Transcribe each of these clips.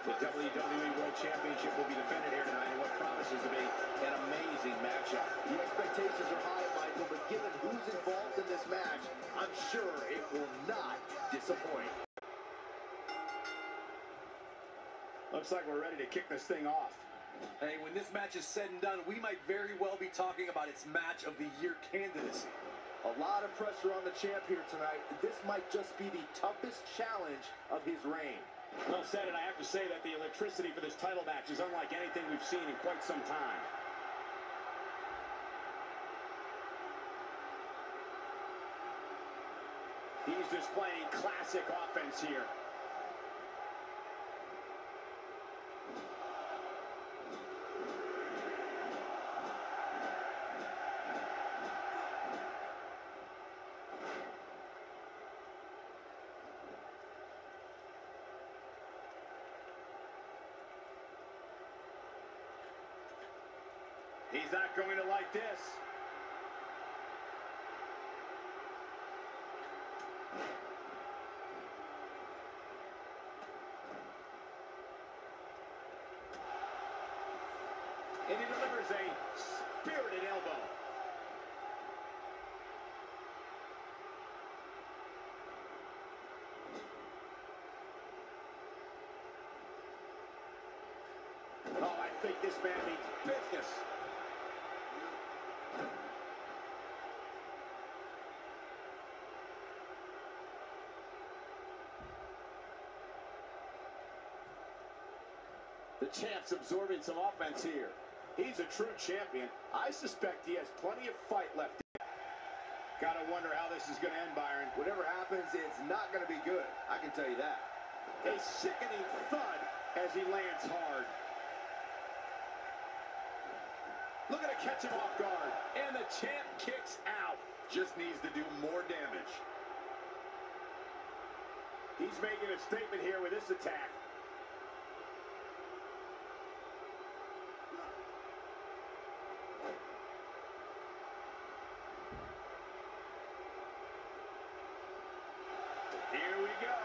The WWE World Championship will be defended here tonight in what promises to be an amazing matchup. The expectations are high, Michael, but given who's involved in this match, I'm sure it will not disappoint. Looks like we're ready to kick this thing off. Hey, when this match is said and done, we might very well be talking about its match of the year candidacy. A lot of pressure on the champ here tonight. This might just be the toughest challenge of his reign. Well said, and I have to say that the electricity for this title match is unlike anything we've seen in quite some time. He's displaying classic offense here. He's not going to like this. And he delivers a spirited elbow. Oh, I think this man means business. The champ's absorbing some offense here. He's a true champion. I suspect he has plenty of fight left. Gotta wonder how this is gonna end, Byron. Whatever happens, it's not going to be good. I can tell you that. A sickening thud as he lands hard. Look at it catch him off guard. And the champ kicks out. Just needs to do more damage. He's making a statement here with this attack. Here we go.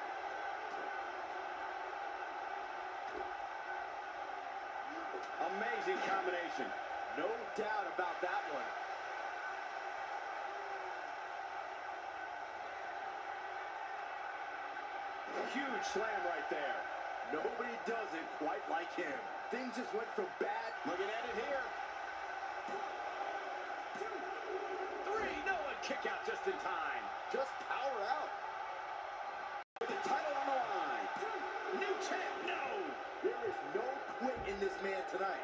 Amazing combination. No doubt about that one. Huge slam right there. Nobody does it quite like him. Things just went from bad. Looking at it here. 2, 3. No one kick out just in time. Just power out. With the title on the line. New champ, no. There is no quit in this man tonight.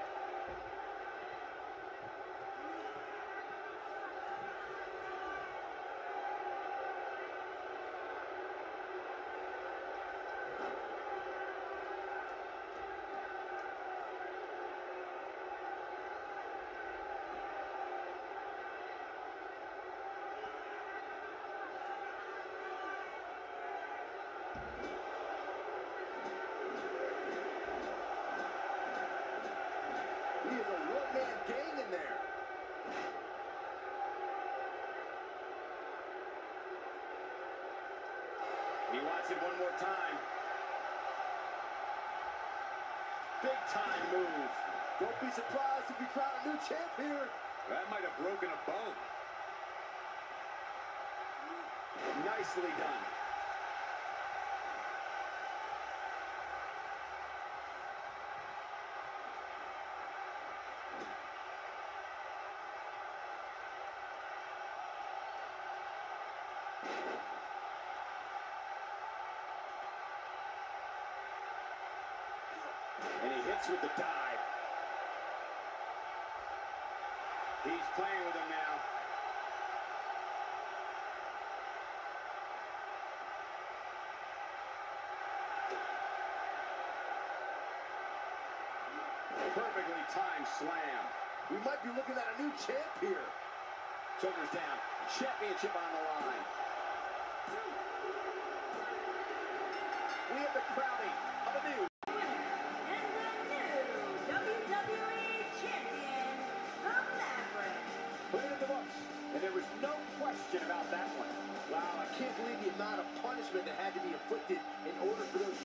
He is a one-man gang in there. He wants it one more time. Big time move. Don't be surprised if we crown a new champ here. That might have broken a bone. Nicely done. And he hits with the dive. He's playing with him now. Perfectly timed slam. We might be looking at a new champ here. Shoulders down. Championship on the line. We have the crowning of a new